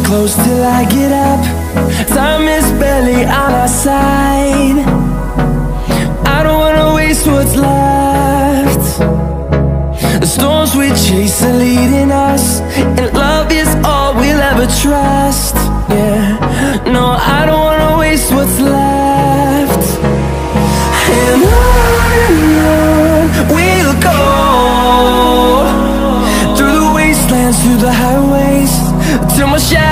close till I get up. Time is barely on our side. I don't wanna waste what's left. The storms we chase are leading us, and love is all we'll ever trust. Yeah, no, I don't wanna waste what's left. And on we'll go, through the wastelands, through the highways, till my shadow